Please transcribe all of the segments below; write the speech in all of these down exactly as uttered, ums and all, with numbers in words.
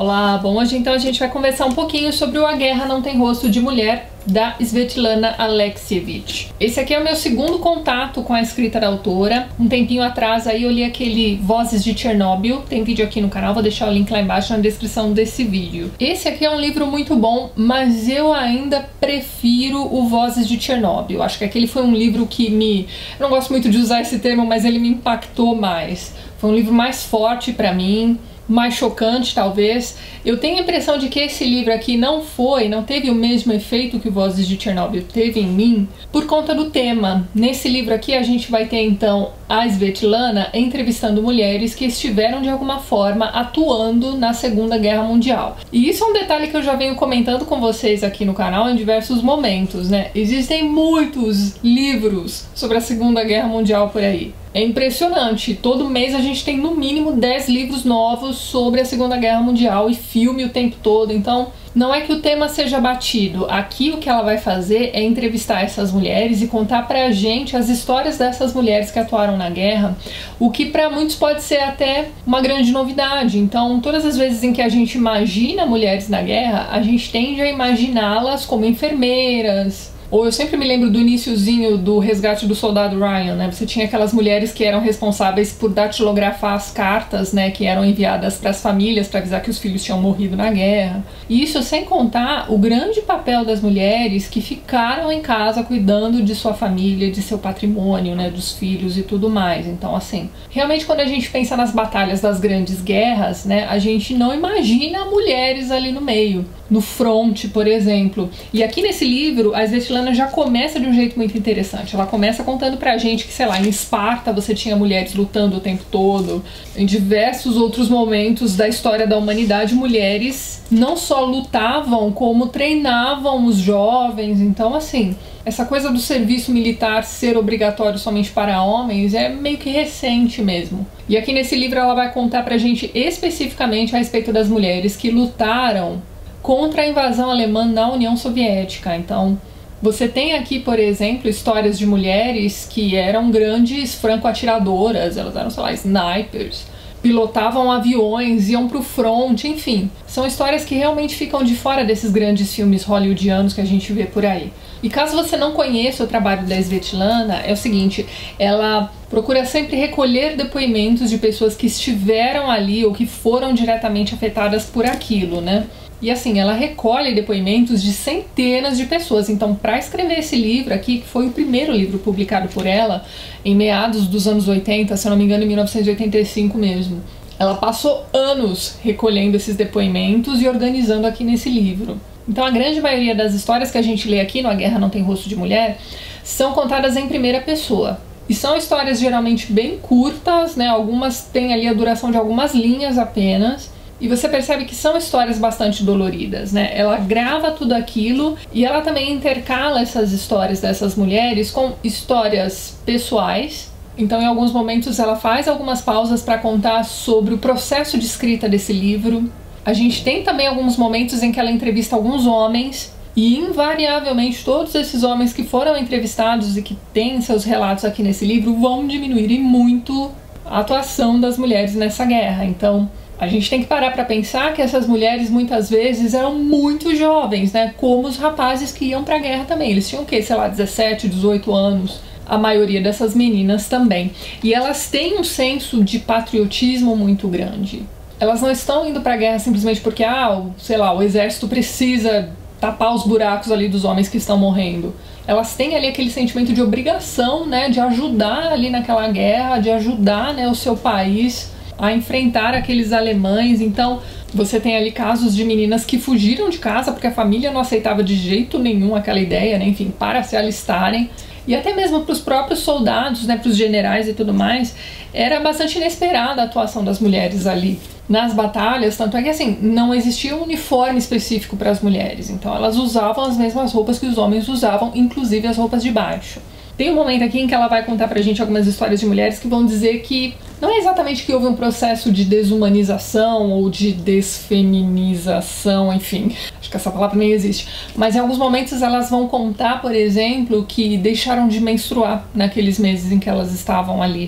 Olá, bom, hoje então a gente vai conversar um pouquinho sobre o A Guerra Não Tem Rosto de Mulher, da Svetlana Alexievich. Esse aqui é o meu segundo contato com a escrita da autora. Um tempinho atrás aí eu li aquele Vozes de Chernobyl, tem vídeo aqui no canal, vou deixar o link lá embaixo na descrição desse vídeo. Esse aqui é um livro muito bom, mas eu ainda prefiro o Vozes de Chernobyl. Acho que aquele foi um livro que me... eu não gosto muito de usar esse termo, mas ele me impactou mais. Foi um livro mais forte pra mim, mais chocante talvez. Eu tenho a impressão de que esse livro aqui não foi, não teve o mesmo efeito que o Vozes de Chernobyl teve em mim por conta do tema. Nesse livro aqui a gente vai ter então a Svetlana entrevistando mulheres que estiveram de alguma forma atuando na Segunda Guerra Mundial. E isso é um detalhe que eu já venho comentando com vocês aqui no canal em diversos momentos, né? Existem muitos livros sobre a Segunda Guerra Mundial por aí. É impressionante, todo mês a gente tem no mínimo dez livros novos sobre a Segunda Guerra Mundial e filme o tempo todo, então não é que o tema seja batido. Aqui o que ela vai fazer é entrevistar essas mulheres e contar pra gente as histórias dessas mulheres que atuaram na guerra, o que pra muitos pode ser até uma grande novidade. Então todas as vezes em que a gente imagina mulheres na guerra, a gente tende a imaginá-las como enfermeiras. Ou eu sempre me lembro do iniciozinho do Resgate do Soldado Ryan, né? Você tinha aquelas mulheres que eram responsáveis por datilografar as cartas, né? Que eram enviadas para as famílias para avisar que os filhos tinham morrido na guerra. E isso sem contar o grande papel das mulheres que ficaram em casa cuidando de sua família, de seu patrimônio, né? Dos filhos e tudo mais. Então, assim, realmente quando a gente pensa nas batalhas das grandes guerras, né? A gente não imagina mulheres ali no meio. No front, por exemplo. E aqui nesse livro, a Svetlana já começa de um jeito muito interessante. Ela começa contando pra gente que, sei lá, em Esparta você tinha mulheres lutando o tempo todo. Em diversos outros momentos da história da humanidade, mulheres não só lutavam, como treinavam os jovens. Então, assim, essa coisa do serviço militar ser obrigatório somente para homens é meio que recente mesmo. E aqui nesse livro ela vai contar pra gente especificamente a respeito das mulheres que lutaram contra a invasão alemã na União Soviética. Então, você tem aqui, por exemplo, histórias de mulheres que eram grandes franco-atiradoras, elas eram, sei lá, snipers, pilotavam aviões, iam pro front, enfim. São histórias que realmente ficam de fora desses grandes filmes hollywoodianos que a gente vê por aí. E caso você não conheça o trabalho da Svetlana, é o seguinte, ela procura sempre recolher depoimentos de pessoas que estiveram ali ou que foram diretamente afetadas por aquilo, né? E assim, ela recolhe depoimentos de centenas de pessoas. Então, para escrever esse livro aqui, que foi o primeiro livro publicado por ela, em meados dos anos oitenta, se eu não me engano, em mil novecentos e oitenta e cinco mesmo, ela passou anos recolhendo esses depoimentos e organizando aqui nesse livro. Então, a grande maioria das histórias que a gente lê aqui no A Guerra Não Tem Rosto de Mulher são contadas em primeira pessoa. E são histórias geralmente bem curtas, né? Algumas têm ali a duração de algumas linhas apenas. E você percebe que são histórias bastante doloridas, né? Ela grava tudo aquilo e ela também intercala essas histórias dessas mulheres com histórias pessoais. Então, em alguns momentos, ela faz algumas pausas para contar sobre o processo de escrita desse livro. A gente tem também alguns momentos em que ela entrevista alguns homens e, invariavelmente, todos esses homens que foram entrevistados e que têm seus relatos aqui nesse livro vão diminuir muito a atuação das mulheres nessa guerra. Então, a gente tem que parar para pensar que essas mulheres muitas vezes eram muito jovens, né? Como os rapazes que iam para a guerra também. Eles tinham o quê? Sei lá, dezessete, dezoito anos. A maioria dessas meninas também. E elas têm um senso de patriotismo muito grande. Elas não estão indo para a guerra simplesmente porque, ah, sei lá, o exército precisa tapar os buracos ali dos homens que estão morrendo. Elas têm ali aquele sentimento de obrigação, né? De ajudar ali naquela guerra, de ajudar, né, o seu país a enfrentar aqueles alemães. Então você tem ali casos de meninas que fugiram de casa porque a família não aceitava de jeito nenhum aquela ideia, né? Enfim, para se alistarem. E até mesmo para os próprios soldados, né, para os generais e tudo mais, era bastante inesperada a atuação das mulheres ali nas batalhas, tanto é que assim, não existia um uniforme específico para as mulheres, então elas usavam as mesmas roupas que os homens usavam, inclusive as roupas de baixo. Tem um momento aqui em que ela vai contar pra gente algumas histórias de mulheres que vão dizer que não é exatamente que houve um processo de desumanização ou de desfeminização, enfim, acho que essa palavra nem existe, mas em alguns momentos elas vão contar, por exemplo, que deixaram de menstruar naqueles meses em que elas estavam ali.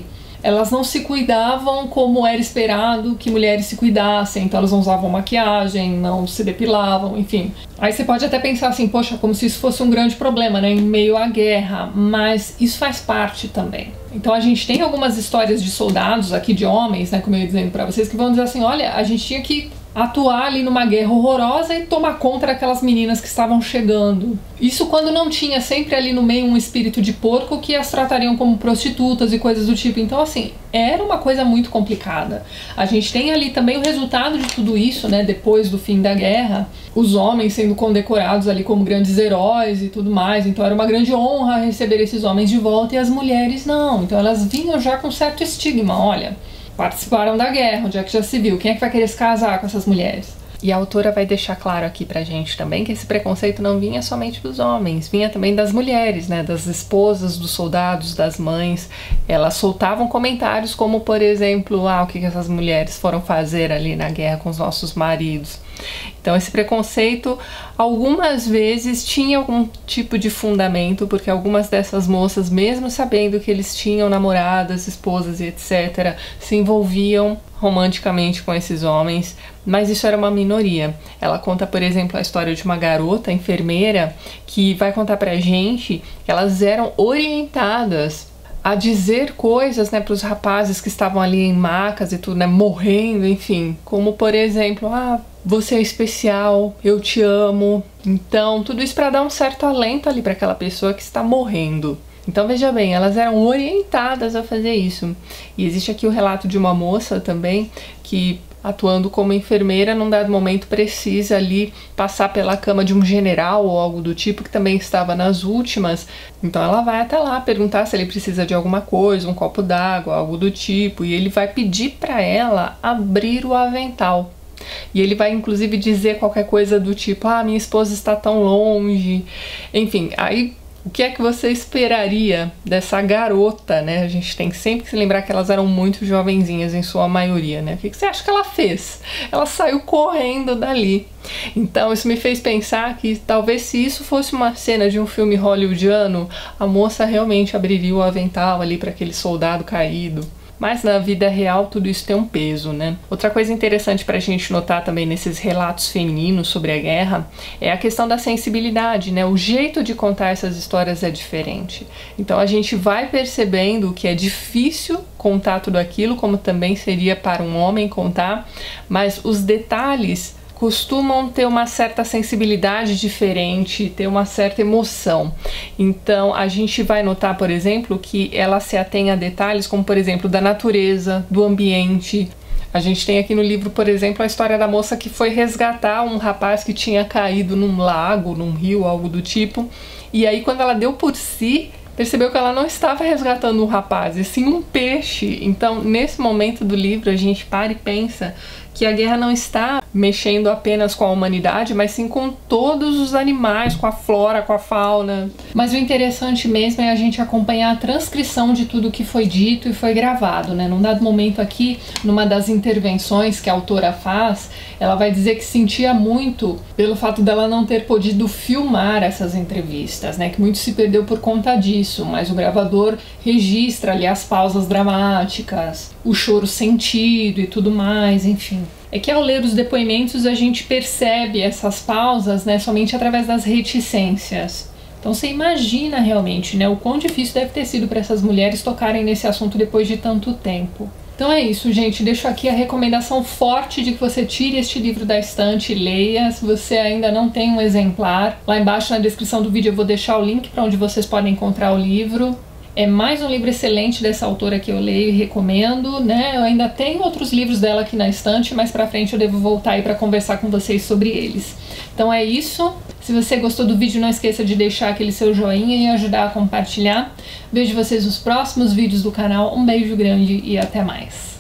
elas não se cuidavam como era esperado que mulheres se cuidassem, então elas não usavam maquiagem, não se depilavam, enfim. Aí você pode até pensar assim, poxa, como se isso fosse um grande problema, né, em meio à guerra, mas isso faz parte também. Então a gente tem algumas histórias de soldados aqui, de homens, né, como eu ia dizendo pra vocês, que vão dizer assim, olha, a gente tinha que atuar ali numa guerra horrorosa e tomar conta daquelas meninas que estavam chegando. Isso quando não tinha sempre ali no meio um espírito de porco que as tratariam como prostitutas e coisas do tipo. Então assim, era uma coisa muito complicada. A gente tem ali também o resultado de tudo isso, né, depois do fim da guerra, os homens sendo condecorados ali como grandes heróis e tudo mais, então era uma grande honra receber esses homens de volta e as mulheres não, então elas vinham já com certo estigma, olha, participaram da guerra, onde é que já se viu, quem é que vai querer se casar com essas mulheres? E a autora vai deixar claro aqui pra gente também que esse preconceito não vinha somente dos homens, vinha também das mulheres, né, das esposas dos soldados, das mães. Elas soltavam comentários como, por exemplo, ah, o que essas mulheres foram fazer ali na guerra com os nossos maridos. Então esse preconceito algumas vezes tinha algum tipo de fundamento, porque algumas dessas moças, mesmo sabendo que eles tinham namoradas, esposas e etcétera, se envolviam romanticamente com esses homens, mas isso era uma minoria. Ela conta, por exemplo, a história de uma garota enfermeira que vai contar pra gente que elas eram orientadas a dizer coisas, né, para os rapazes que estavam ali em macas e tudo, né, morrendo, enfim, como por exemplo, ah, você é especial, eu te amo. Então, tudo isso para dar um certo alento ali para aquela pessoa que está morrendo. Então veja bem, elas eram orientadas a fazer isso. E existe aqui o relato de uma moça também que, atuando como enfermeira, num dado momento precisa ali passar pela cama de um general ou algo do tipo que também estava nas últimas. Então ela vai até lá perguntar se ele precisa de alguma coisa, um copo d'água, algo do tipo, e ele vai pedir para ela abrir o avental. E ele vai inclusive dizer qualquer coisa do tipo, ah, minha esposa está tão longe. Enfim, aí o que é que você esperaria dessa garota, né? A gente tem sempre que se lembrar que elas eram muito jovenzinhas em sua maioria, né? O que você acha que ela fez? Ela saiu correndo dali. Então isso me fez pensar que talvez se isso fosse uma cena de um filme hollywoodiano, a moça realmente abriria o avental ali para aquele soldado caído. Mas na vida real tudo isso tem um peso, né? Outra coisa interessante pra gente notar também nesses relatos femininos sobre a guerra é a questão da sensibilidade, né? O jeito de contar essas histórias é diferente. Então a gente vai percebendo que é difícil contar tudo aquilo, como também seria para um homem contar, mas os detalhes costumam ter uma certa sensibilidade diferente, ter uma certa emoção. Então a gente vai notar, por exemplo, que ela se atém a detalhes como, por exemplo, da natureza, do ambiente. A gente tem aqui no livro, por exemplo, a história da moça que foi resgatar um rapaz que tinha caído num lago, num rio, algo do tipo, e aí quando ela deu por si, percebeu que ela não estava resgatando um rapaz, e sim um peixe. Então, nesse momento do livro, a gente para e pensa que a guerra não está mexendo apenas com a humanidade, mas sim com todos os animais, com a flora, com a fauna. Mas o interessante mesmo é a gente acompanhar a transcrição de tudo que foi dito e foi gravado, né? Num dado momento aqui, numa das intervenções que a autora faz, ela vai dizer que sentia muito pelo fato dela não ter podido filmar essas entrevistas, né? Que muito se perdeu por conta disso, mas o gravador registra ali as pausas dramáticas, o choro sentido e tudo mais, enfim. É que ao ler os depoimentos a gente percebe essas pausas, né, somente através das reticências. Então você imagina realmente, né, o quão difícil deve ter sido para essas mulheres tocarem nesse assunto depois de tanto tempo. Então é isso, gente. Deixo aqui a recomendação forte de que você tire este livro da estante e leia. Se você ainda não tem um exemplar, lá embaixo na descrição do vídeo eu vou deixar o link para onde vocês podem encontrar o livro. É mais um livro excelente dessa autora que eu leio e recomendo, né? Eu ainda tenho outros livros dela aqui na estante, mas pra frente eu devo voltar aí pra conversar com vocês sobre eles. Então é isso. Se você gostou do vídeo, não esqueça de deixar aquele seu joinha e ajudar a compartilhar. Vejo vocês nos próximos vídeos do canal. Um beijo grande e até mais.